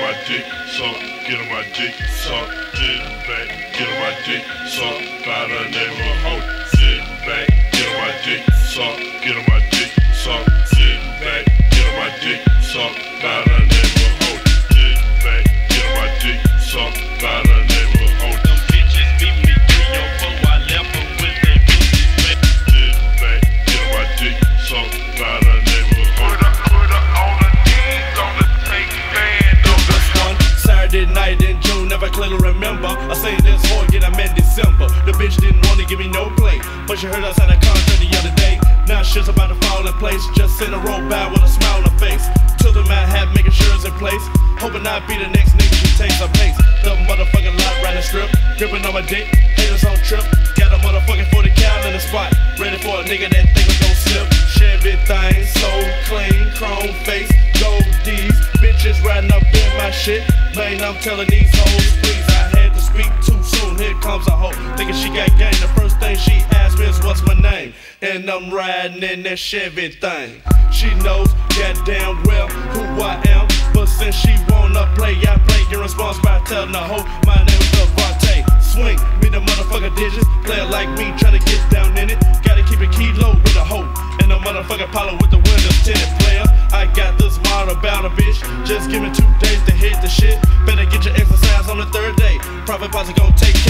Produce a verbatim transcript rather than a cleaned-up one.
my dick suck, get on my dick suck, sit back, get on my dick suck, by the neighborhood hoe. Sit back, get on my dick suck, get on my dick suck, sit back, get on my dick suck, by the neighborhood hoe. Sit back, get on my dick suck, by the neighborhood hoe. Them bitches beat me three oh four, I left them with they pussy back. Sit back, get on my dick suck, by the neighborhood hoe. Put her, put her on her knees, on the take band. This one Saturday night in June, never clearly remember. I seen this whore get a in December. The bitch didn't want to give me no play, but she heard us at a concert the other day. Now shit's about to fall in place. Just in a roll by with a smile on her face. Till the man hat making sure it's in place. Hoping I'd be the next nigga she takes her pace. The motherfucking lot riding strip, gripping on my dick, haters on trip. Got a motherfucking forty cal in the spot, ready for a nigga that think we gon' slip. Chevy thing, so clean, chrome face, gold D's. Bitches riding up in my shit. Man, I'm telling these hoes, please. I had to speak too soon. Here comes a hoe, thinking she got game. The first thing she asked me is what's my name, and I'm riding in that Chevy thing. She knows goddamn well who I am, but since she wanna play, I play irresponsible by telling the hoe my name is Devontae. Swing me the motherfucker digits, play it like me, tryna get down in it. Gotta keep it kilo with a hoe, and the motherfucking Apollo with the windows tinted. Player, I got this model about a bitch. Just give me two days to hit the shit. Better get your exercise on the third day. Profit posse gon' take care.